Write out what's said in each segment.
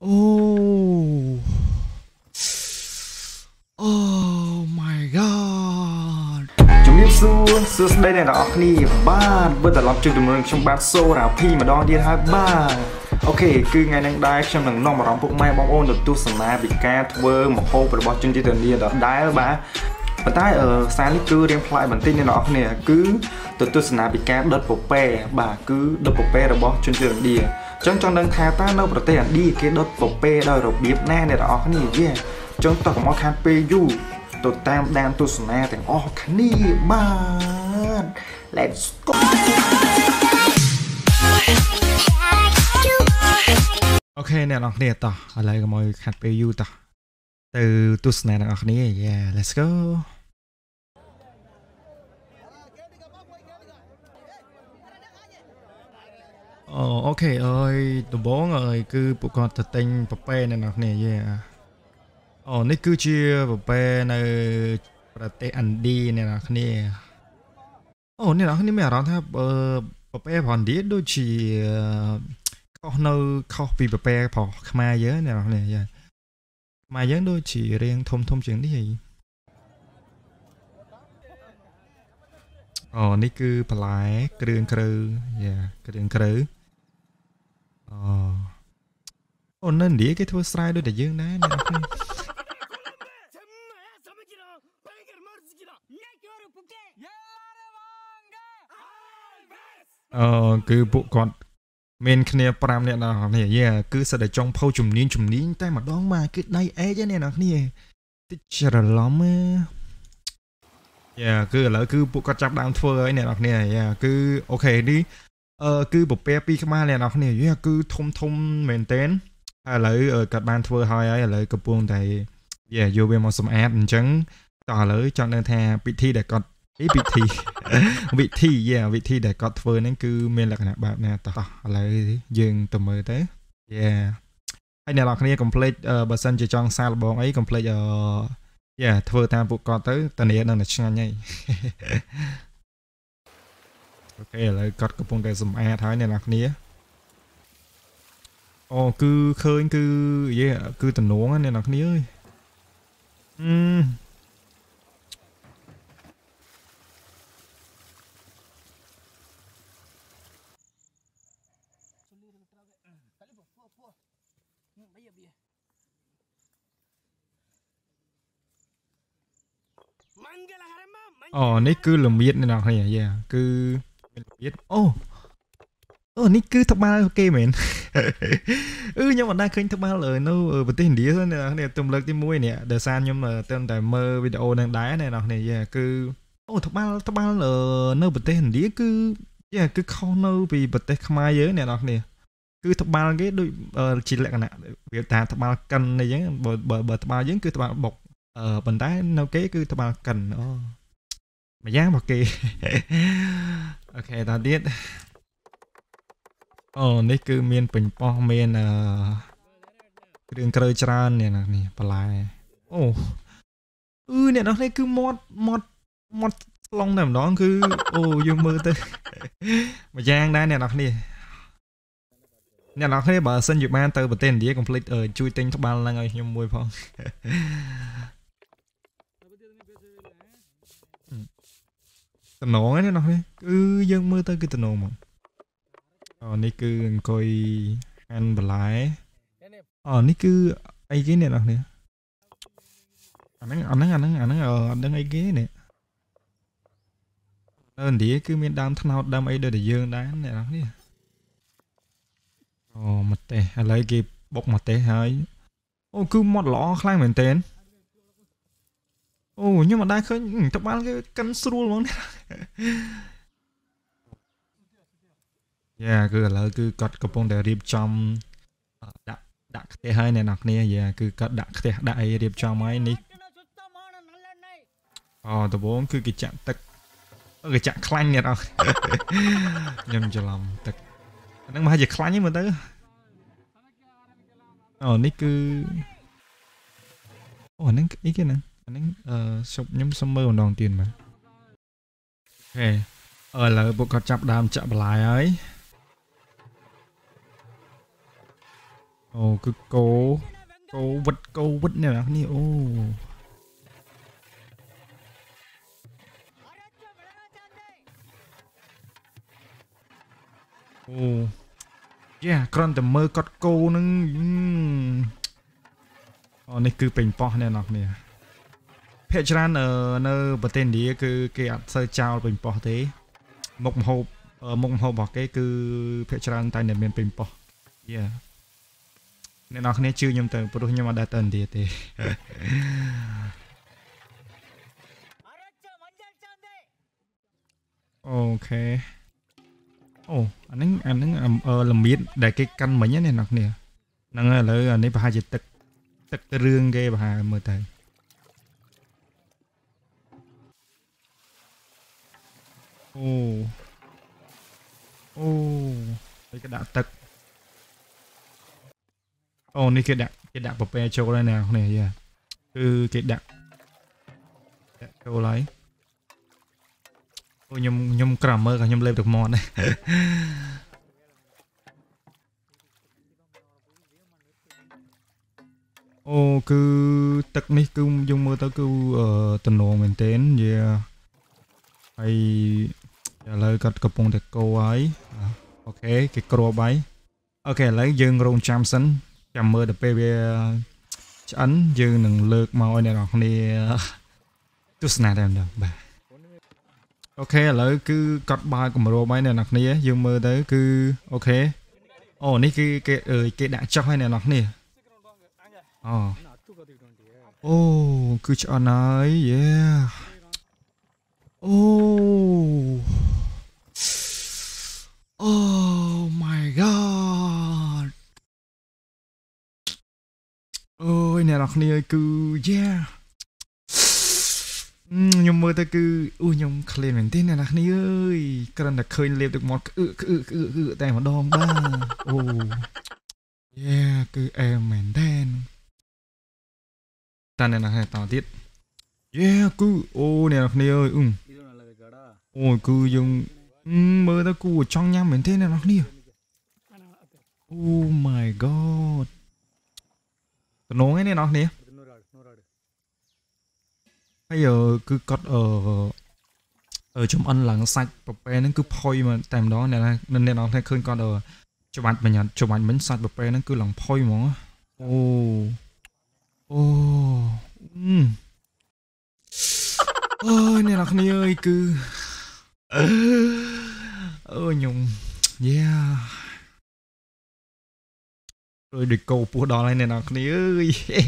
โอ้ Oh my god ជំរាបសួរសួស្តីអ្នកនរអគ្នាបាទវិលត្រឡប់ជួបជាមួយខ្ញុំបាទសូរ៉ាភីម្ដងទៀតហើយបាទអូខេគឺថ្ងៃនេះដែរខ្ញុំនឹងនាំអារម្មណ៍ពុកម៉ែបងប្អូនទៅទស្សនាពីការធ្វើម្ហូបរបស់ជនជាតិឥណ្ឌាដដែលបាទប៉ុន្តែសារនេះគឺរៀងប្លែកបន្តិចអ្នកនរអគ្នាគឺទៅទស្សនាពីការដុតពពែបាទគឺដុតពពែរបស់ជនជាតិឥណ្ឌាចង់ដឹងថាតើនៅប្រទេសឥណ្ឌាគេដុតពពែដោយរបៀបណាអ្នកនរអគ្នាយេចង់តោះកុំឲ្យខាតពេលយូរទៅតាមដានទស្សនាទាំងអស់គ្នាបាទ Let's go អូខេអ្នកនរគ្នាតោះឥឡូវកុំឲ្យខាត់ពេលយូរតោះទៅទស្សនាអ្នកនរគ្នា Yeah let's go អូខេអើយដំបងអើយគឺពួកគាត់ទៅទិញពពែអ្នកនរគ្នា Yeah នេះគឺជាពពែនៅប្រទេសឥណ្ឌាអ្នកនរគ្នាអ្នកនរគ្នាមានអារម្មណ៍ថាពពែប្រឥណ្ឌាដូចជាខុសពីពពែប្រខ្មែរយើងអ្នកនរគ្នាខ្មែរយើងដូចជារៀងធំជាងនេះនេះគឺបន្លែគ្រឿងគ្រូគ្រឿងគ្រូនៅឥណ្ឌាគេធ្វើស្រែដូចតែយើងដែរអ្នកនរគ្នាគឺពួកគាត់មានគ្នា5នាក់ដល់គ្នាគឺសិតតែចង់ផុសជំនាញតែម្ដងមកគឺដៃអេចហ្នឹងអ្នកគ្នាតិចច្រឡំគឺឥឡូវគឺពួកគាត់ចាប់ដើមធ្វើហើយអ្នកនរគ្នាគឺអូខេនេះគឺពពែពីរក្បាលអ្នកនរគ្នាគឺធំមែនទែនហើយឥឡូវគាត់បានធ្វើហើយឥឡូវកំពុងតែយកវាមកសម្អាតអញ្ចឹងតោះឥឡូវចង់ដឹងថាពិធីដែលគាត់វិធីដែលគាត់ធ្វើហ្នឹងគឺមានលក្ខណៈបែបណាតោះឥឡូវយើងទៅមើលទៅហើយអ្នកនរគ្នាកុំភ្លេចបើសិនជាចង់សាកល្បងអីកុំភ្លេចធ្វើតាមពួកគាត់ទៅតានេះនឹងឆ្ងាញ់ហើយអូខេឥឡូវគាត់កំពុងតែសម្អាតហើយអ្នកនរគ្នាគឺឃើញគឺតំណងអ្នកនរគ្នាអើយនេះគឺល្មៀតអ្នកនរគ្នាគឺល្មៀតនេះគឺត្បាល់គេមែនខ្ញុំអត់ដែរឃើញត្បាល់នៅប្រទេសឥណ្ឌាទេអ្នកនរទំលើកទី1នេះដោយសារខ្ញុំតែមើលវីដេអូនឹងដែរអ្នកនរគ្នាគឺត្បាល់នៅប្រទេសឥណ្ឌាគឺខុសនៅពីប្រទេសខ្មែរយើងអ្នកនរគ្នាគឺត្បាល់គេដូចជាលក្ខណៈវាថាត្បាល់កិនអីចឹងបើត្បាល់យើងគឺត្បាល់បុកប៉ុន្តែនៅគេគឺត្បាល់កិនម្យ៉ាងរបស់គេអូខេតទៀតនេះគឺមានពេញប៉ោះមានគ្រឿងក្រើច្រើនអ្នកនរគ្នាបន្លែអ្នកនរគ្នាគឺមាត់ស្លុងតែម្ដងគឺយើងមើលទៅម្យ៉ាងដែរអ្នកនរគ្នាបើសិនជាបានទៅប្រទេសឥណ្ឌាកុំភ្លេចជួយទិញត្បាល់ហ្នឹងឲ្យខ្ញុំមួយផងតំណងហ្នឹងណាគឺយើងមើលទៅគឺតំណងមកនេះគឺអង្គុយហាន់បន្លែនេះគឺអីគេអ្នកនរគ្នាអាហ្នឹងអត់ដឹងអីគេនេះនៅឥណ្ឌាគឺមានដើមត្នោតដើមអីដូចតែយើងដែរអ្នកនរគ្នាម្ទេសឥឡូវគេបុកម្ទេសហើយគឺមាត់ល្អខ្លាំងមែនទែនខ្ញុំមិនដែរឃើញត្បាល់គេកិនស្រួលហ្មងគឺឥឡូវគឺគាត់កំពុងតែរៀបចំដាក់ខ្ទះហើយអ្នកនរគ្នាគឺគាត់ដាក់ខ្ទះដាក់អីរៀបចំហើយនេះដំបូងគឺគេចាក់ទឹកគេចាក់ខ្លាញ់អ្នកនរខ្ញុំច្រឡំទឹកហ្នឹងមកជាខ្លាញ់ហ្នឹងមើលទៅនេះគឺអាហ្នឹងអីគេហ្នឹងអាហ្នឹងខ្ញុំសុំមើលម្ដងទៀតមើលអូខេឥឡូវពួកគាត់ចាប់ដើមចាក់បន្លែហើយអូគឺគោវិតនេះណានេះអូយ៉ាគ្រាន់តែមើលកត់គោនឹងអូនេះគឺពេញប៉ោះនេះណាគ្នាភាគច្រើននៅប្រទេសឥណ្ឌាគឺគេអត់សូវចោលពេញប៉ោះទេមុខម្ហូបរបស់គេគឺភាគច្រើនតែតែមានពេញប៉ោះយ៉ាអ្នកនរគ្នាជឿខ្ញុំទៅព្រោះខ្ញុំអត់ដែរទៅឥណ្ឌាទេអូខេអូអាហ្នឹងល្មៀតដែលគេកាន់មិញណាអ្នកនរគ្នាហ្នឹងឥឡូវអានេះប្រហែលជាទឹករឿងគេប្រហែលមើលទៅអូគេដាក់ទឹកអូនេះគេដាក់ប្រពែចូលហើយណានេះយ៉ាគឺគេដាក់ចូលហើយអូខ្ញុំក្រំមើលក៏ខ្ញុំលេបទឹកមាត់ដែរអូគឺទឹកនេះគឺយើងមើលទៅគឺតំណងមែនទែនយាហើយឥឡូវគាត់កំពុងតែកោហើយអូខេគេគ្របហើយអូខេឥឡូវយើងរងចាំសិនចាំមើលទៅពេលវាឆ្អិនយើងនឹងលើកមកឲ្យអ្នកនរគ្នាទស្សនាតែម្ដងបាទអូខេឥឡូវគឺកត់បើកម្រួលហើយអ្នកនរគ្នាយើងមើលទៅគឺអូខេអូនេះគឺគេដាក់ចុះហើយអ្នកនរគ្នាអូគឺឆ្អិនហើយយេOh my god អូយអ្នកនរគ្នាគឺ yeah ខ្ញុំមើលទៅគឺខ្ញុំឃ្លានមែនទេអ្នកនរគ្នាអើយគ្រាន់តែឃើញលេបទឹកមាត់ក្អឺតែម្ដងបាទអូ yeah គឺអែមមែនទេតាអ្នកនរគ្នាតទៀត yeah គឺអូអ្នកនរគ្នាអើយអូគឺយើងមើលទៅគូចង់ញ៉ាំមែនទេអ្នកនរគ្នា Oh my god តំណងឯនេះអ្នកនរគ្នាហើយគឺគាត់ចំអិនឡើងសាច់ប្រពែហ្នឹងគឺផុយមកតែម្ដងអ្នកនរគ្នាឃើញគាត់ច្បាច់មិញសាច់ប្រពែហ្នឹងគឺឡើងផុយហ្មងអូអ្នកនរគ្នាអើយគឺខ្ញុំយ៉ាដូចកោពោះដល់ហើយអ្នកនរគ្នាអើយ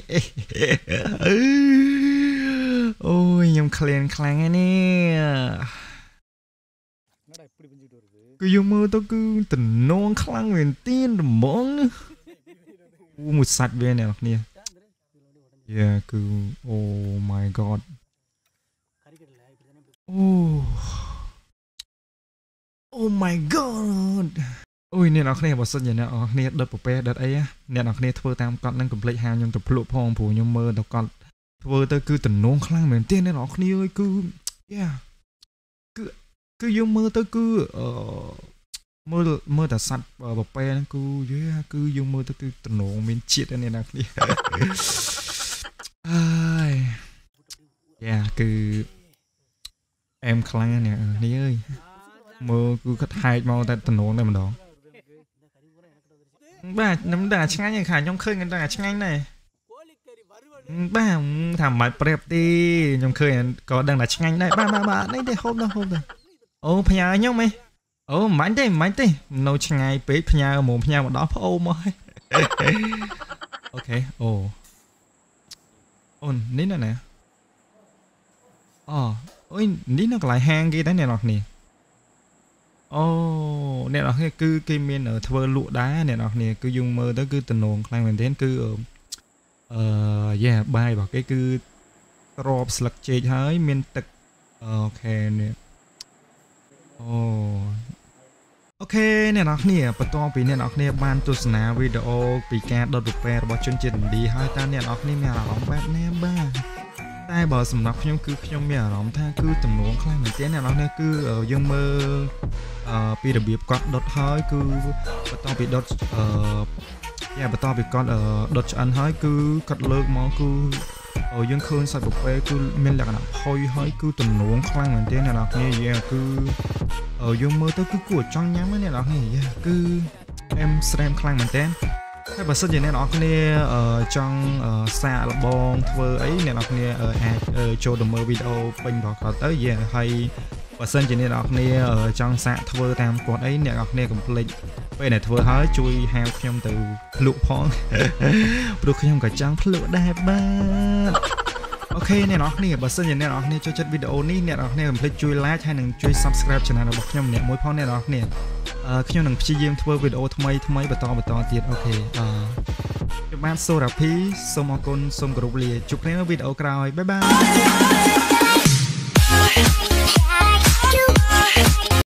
អូយខ្ញុំឃ្លានខ្លាំងហើយនេះគឺយើងមើលទៅគឺតំណងខ្លាំងមែនទៀនហ្មងមួយសាច់វាអ្នកនរគ្នាយ៉ាគឺ Oh my god អូ my god អូយអ្នកនរគ្នាបើសិនជាអ្នកនរគ្នាដុតប្រពែដុតអីអ្នកនរគ្នាធ្វើតាមកត់នឹងកុំភ្លេចហាខ្ញុំទៅភ្លក់ផងព្រោះខ្ញុំមើលទៅកត់ធ្វើទៅគឺតំណងខ្លាំងមែនទេអ្នកនរគ្នាអើយគឺយ៉ាគឺយើងមើលទៅគឺមើលតែសัตว์ប្រពែហ្នឹងគឺយ៉ាគឺយើងមើលទៅគឺតំណងមានជាតិអ្នកនរគ្នាហើយយ៉ាគឺអែមខ្លាំងណាស់អ្នកនេះអើយមើលគឺគាត់ហែកមកតែតំណងតែម្ដងបាទខ្ញុំតែឆ្ងាញ់ឯខាខ្ញុំឃើញតែឆ្ងាញ់ដែរបាទថាមិនប្រៀបទេខ្ញុំឃើញក៏ដឹងតែឆ្ងាញ់ដែរបាទនេះទេហូបទៅអូផ្ញើខ្ញុំហ៎អូមិនទេនៅឆ្ងាយពេកផ្ញើមកដល់ផ្អូមកហ៎អូខេអូនេះណាអូយនេះនៅកន្លែងហាងគេដែរអ្នកនរគ្នាអូអ្នកនរគ្នាគឺគេមានធ្វើលក់ដែរអ្នកនរគ្នាគឺយើងមើលទៅគឺតំណងខ្លាំងមែនទែនគឺយ៉ាបាយរបស់គេគឺក្របស្លឹកចេកហើយមានទឹកអូខេនេះអូខេអ្នកនរគ្នាបន្ទាប់ពីអ្នកនរគ្នាបានទស្សនាវីដេអូពីការដុតប្រពែរបស់ជនជាតិឥណ្ឌាហើយតើអ្នកនរគ្នាមានអារម្មណ៍បែបណាបាទតែបើសម្រាប់ខ្ញុំគឺខ្ញុំមានអារម្មណ៍ថាគឺតំណងខ្លាំងមែនទែនអ្នកនរគ្នាគឺយើងមើលពីរបៀបគាត់ដុតហើយគឺបន្ទាប់ពីដុតយ៉ាបន្តពីគាត់ដុតឆ្អិនហើយគឺគាត់លើកមកគឺយើងឃើញសាច់បុព្វេគឺមានលក្ខណៈហុយហើយគឺទំនងខ្លាំងមែនទេអ្នកនរគ្នាយ៉ាគឺយើងមើលទៅគឺគួរចង់ញ៉ាំណាអ្នកនរគ្នាយ៉ាគឺអែមស្រែមខ្លាំងមែនទេហើយបើសិនជាអ្នកនរគ្នាចង់សាកល្បងធ្វើអីអ្នកនរគ្នាអាចចូលទៅមើលវីដេអូពេញរបស់គាត់ទៅយ៉ាហើយបើសិនជាអ្នកនរគ្នាចង់សាកធ្វើតាមគាត់អីអ្នកនរគ្នាកុំភ្លេចពេលដែលធ្វើហើយជួយហៅខ្ញុំទៅភ្លក់ផងព្រោះខ្ញុំក៏ចង់ភ្លក់ដែរបាទអូខេអ្នកនរគ្នាបើសិនជាអ្នកនរគ្នាចូលចិត្តវីដេអូនេះអ្នកនរគ្នាកុំភ្លេចជួយ like ហើយនិងជួយ subscribe channel របស់ខ្ញុំម្នាក់មួយផងអ្នកនរគ្នាខ្ញុំនឹងព្យាយាមធ្វើវីដេអូថ្មីបន្តទៀតអូខេខ្ញុំបាទសូរ៉ាភីសូមអរគុណសូមគោរពលាជួបគ្នានៅវីដេអូក្រោយបាយបាយ